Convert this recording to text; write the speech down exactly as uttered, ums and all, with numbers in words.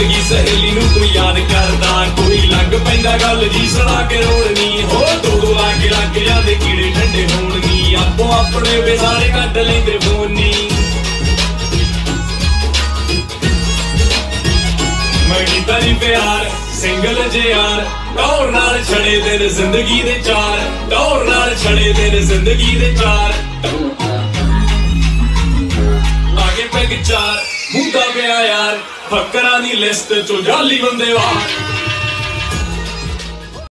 जिंदगी सहेली नूं कोई याद करदा, कोई लग पैंदा गल जी सुणा के रोड़नी। हो दो दो लाके लग जांदे कीड़े ठंडे होणगी, आपो अपने वे सारे कट लैंदे फोनी। मैं कीता जी प्यार सिंगल जे यार, टौर नाल छड़े दिन जिंदगी दे चार, टौर नाल छड़े दिन जिंदगी दे चार। आगे पैग चार मुंदा पिया यार, फकरां दी लिस्ट चो जाली बंदे वार।